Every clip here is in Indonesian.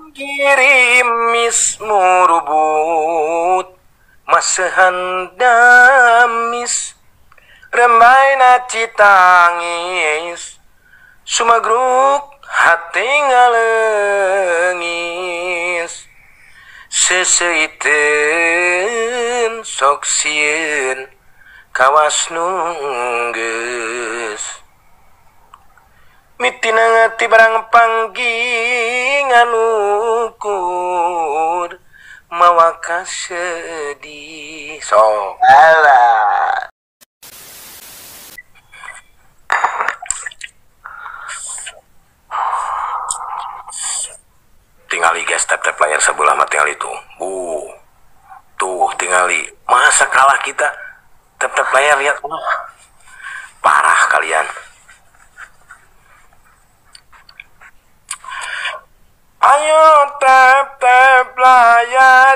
Kirimis murubut masehan damis rembaina citangis sumagruk hati ngalengis seseiten sok sieun kawas nunggeus mitina ngati barang panggingan ukur mawa kasedih sok Alah. tingali guys tap layar sebelah mah tingali tuh tuh tingali masa kalah kita tap layar lihat parah kalian. Ayo tap layar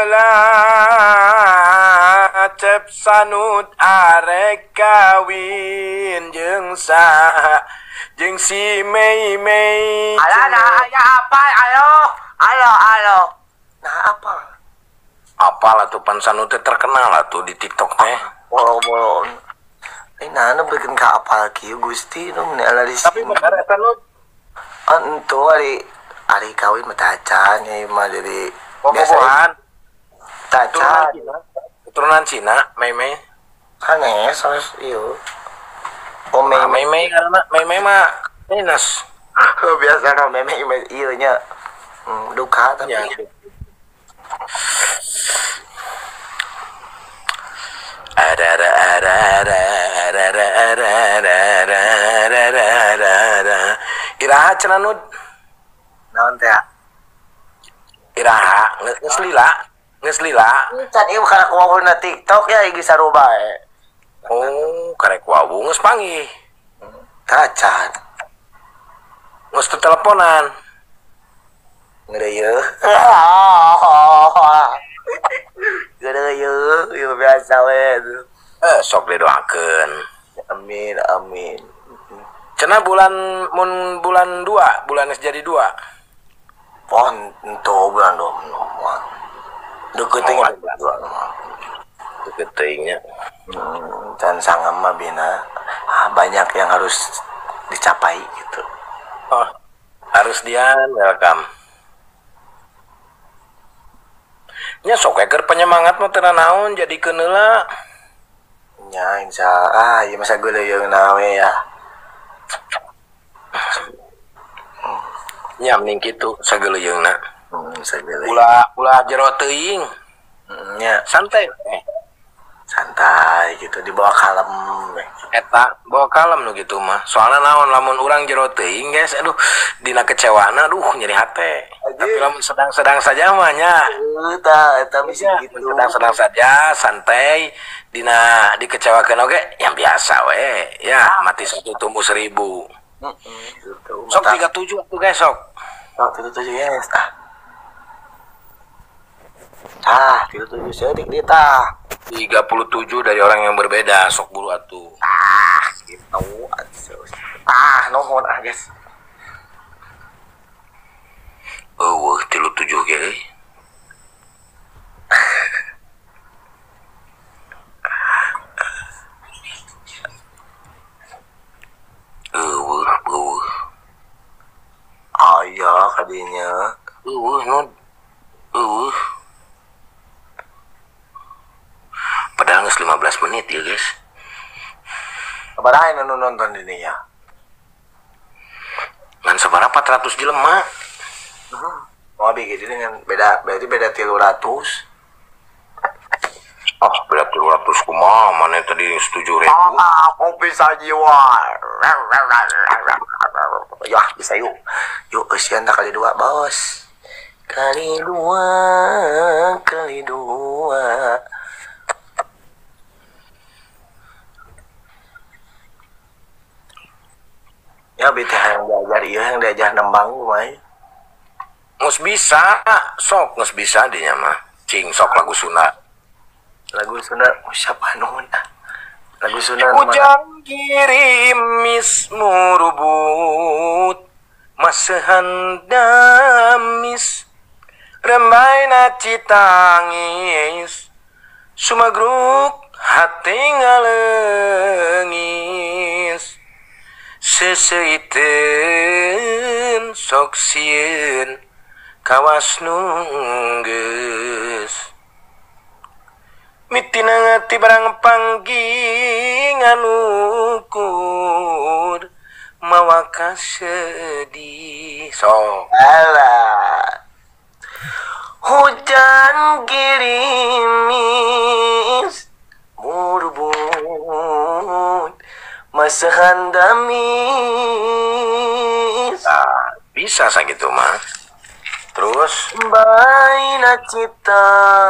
heula cep sanut arek kawin jeung saha jeung si Mei. Alah, aya apa? Halo. Nah, apa? Apalah tuh pan sanut teh terkenal lah tuh di TikTok teh. Bolong. Nana bikin ka apal kieu Gusti nu ala di Tapi bener eta nu Antu ari kawin mah tacan ya mah dari bobogohan tacan keturunan Cina Mei. sanes sanes ieu Mei karena Mei mah dinas biasa na meme ieu nya duka tapi ya. Iraha cenah nud naon teh iraha geus lila can ieu kana kumaha TikTok ya geus saruba oh karek wawu geus panggih tacan geus teleponan ngeureuyeuh ngeureuyeuh biasa we sok didoakeun amin cenah bulan 2 bulan jadi 2 pon ento bulan 2 deket teuingnya dan sangat mah bina banyak yang harus dicapai gitu. oh harus dian welcome nya sok keur penyemangat mah teu naon jadikeun heula Ya insya iya masa gue yang nawe ya. nya mending kitu sageuleungna Sagele. ulah jero teuing Ya santai santai gitu dibawa kalem. eta bawa kalem nu gitu mah soalnya naon lamun urang jero teuing guys aduh dina kecewana aduh nyeri hate tapi lamun sedang-sedang saja mah nya Eta bisa gitu. sedang-sedang saja santai dina dikecewakeun oge yang biasa we ya mati satu tumbuh 1000 Gitu. sok 37 tuh guys sok Sok 37 yes. Itu 37 sedik dia 37 dari orang yang berbeda sok buru atuh gitu. Nuhun guys. eueuh 37 ge eueuh Aya kadinya. eueuh padahal geus 15 menit ya guys Sabaraha nu nonton ini ya? ngan sabaraha 400 jelema Mau bikin dengan berarti beda 300. beda 300 kumaha mana tadi 7.000 Aku bisa jiwa. Ya bisa yuk. Yuk kesian tak kali 2 bos. Kali dua. Ya bete yang diajar iya yang diajar nembang kumai. ngus bisa ngus bisa dinya mah cing sok lagu Sunda Lagu Sunda siapa nuhun Lagu Sunda ujang kirimis murubut masehan damis citangis sumagruk hati ngalengis seseiten sok sieun kawas nunggeus mitina ngati barang panggingan ukur mawa kasedih sok Alah, hujan gerimis murbun masa handamis bisa sakitu mah terus baina cita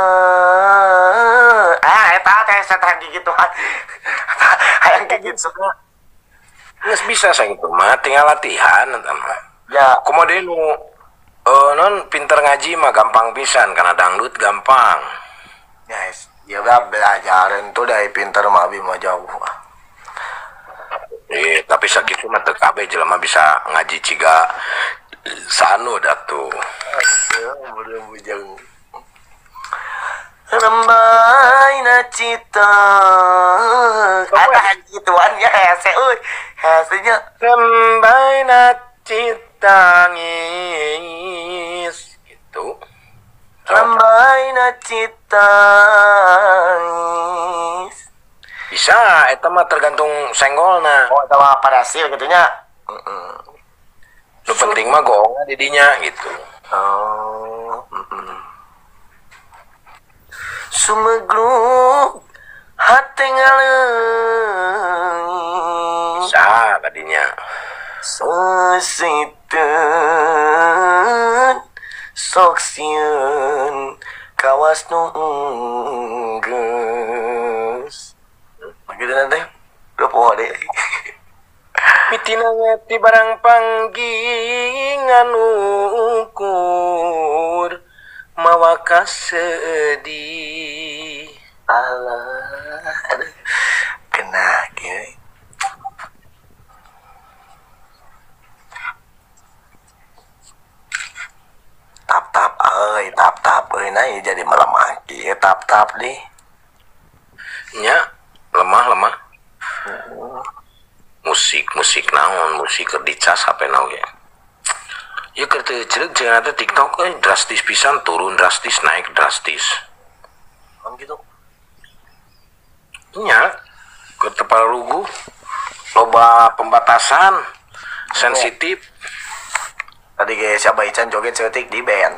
eta teh satang gigituan hayang gitu geus bisa sakitu mah tinggal latihan eta mah ya kumaha deui nu non pinter ngaji mah gampang pisan karena dangdut gampang guys ya gak belajaran tuh dari pinter mah abi mah jauh tapi sakitu mah teu kabeh jelema bisa ngaji ciga sanu datu udah bujang rembaina cita ada gituan ya hese euy hesenya rembaina citangis gitu rembaina citangis bisa eta mah tergantung senggolna oh eta mah pada hasil gitunya nu penting mah goongna didinya gitu oh sumegluk hati ngalengis bisa tadinya sesiteun sok sieun kawas nunggeus begitu nanti udah poho deh mitina ngati barang panggingan ukur mawa kasedih alah aduh kena gini tap nah jadi melemah kieu tap deh nya lemah musik naon musik keur dicas HP naon ge ya keur teu ceureuh cenah teh TikTok drastis pisan turun drastis naik drastis gitu nya keur teu parugu loba pembatasan sensitif tadi guys siapa Ican joget setik di band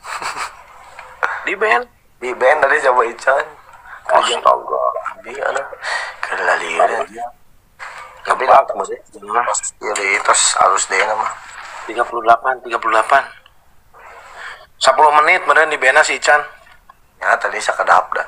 di band tadi siapa Ican astaga di anak kelalieureun ngebak musik ya di terus halus deh nama 38 10 menit meureun di band si Ican ya tadi sakedap dah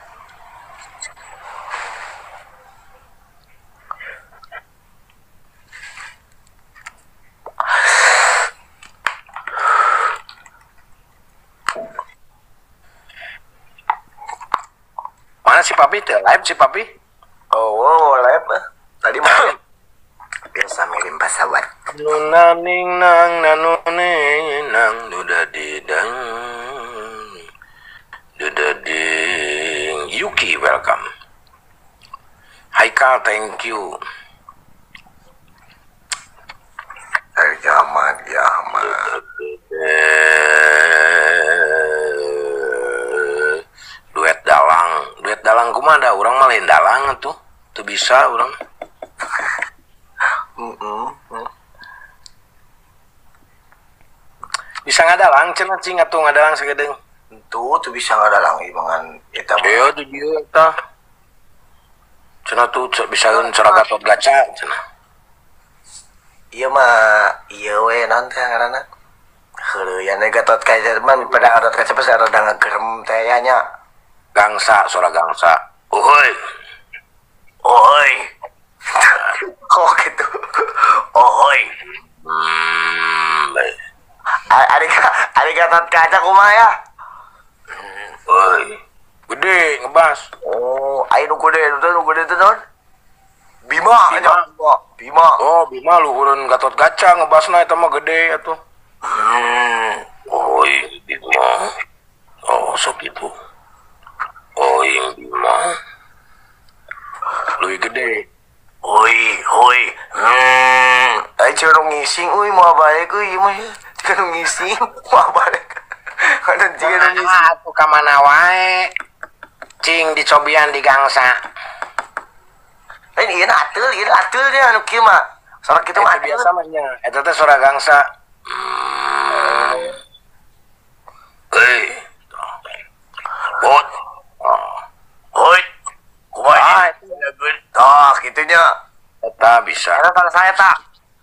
mana si Papi teh live si Papi oh live tadi malam biasa mirim pesawat nunaning nang nanune nang dudadidang dudading Yuki welcome Haikal thank you Ahmad duet dalang kumaha da urang mah lain dalang tuh tuh bisa urang bisa ngadalang cenah cing atuh ngadalang sagedeung tuh bisa ngadalang imangan eta iya tuh dia eta cenah tuh bisa cara Gatot Gaca cenah iya mah iya we nanti ngaranna heureuy aya Gatot Kaca man pada Gatot Kaca pas rada ngagerem teh nya gangsa suara gangsa oi oh gitu oi ada Gatot Kaca kumaha ya oi gede ngebas oh ayo nu gede teh non Bima oh Bima luhureun Gatot Kaca ngebasna eta mah gede atuh oi Bima oh wah balik ieu mah jika nu ngisi wah balik ada jika nu ngisi atuh ka mana wae cing dicobian di gangsa lain ieu atul nya anu kieu mah sorak kitu mah biasa mah nya eta teh suara gangsa Bot. Hoi. Kumaha itu? Tah, kitunya. Eta bisa. Eta salah saya tak.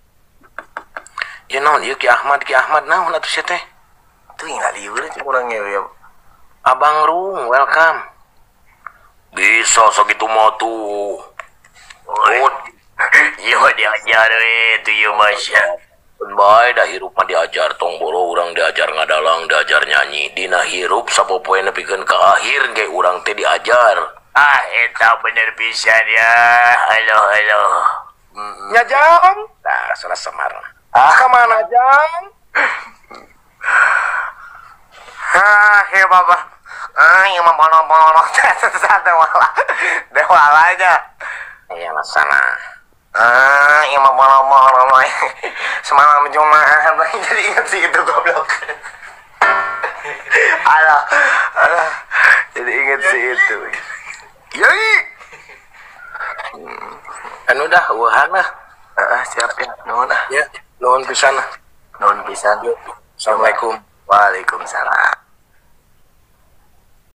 Ya naon ieu Ki Ahmad naon atuh sia teh? Tuh ingat liur itu kurang ya. Abang Rung, welcome. Bisa segitu mah tuh. Bot. Iya diajar we tuh ieu masya. Pun bae dah hirup mah diajar tong boro urang diajar ngadalang, diajar nyanyi. Dina hirup sapopoe nepikeun ka akhir ge urang teh diajar. Ah, eta bener pisan ya. Halo. Nya Jang. Tah, salah Semar. Ah, Mana Jang? ya Papa. Yang mah bono-bono satu malah. Dewa aja. Ya sana. Yang mah bono-bono. Semalam Jumat jadi ingat sih itu goblok. Alah. Jadi ingat sih itu. Yoi. Anu dah ueuhan lah. Siapin nuhun Ya, nuhun pisan. Nuhun pisan. Assalamualaikum. Waalaikumsalam.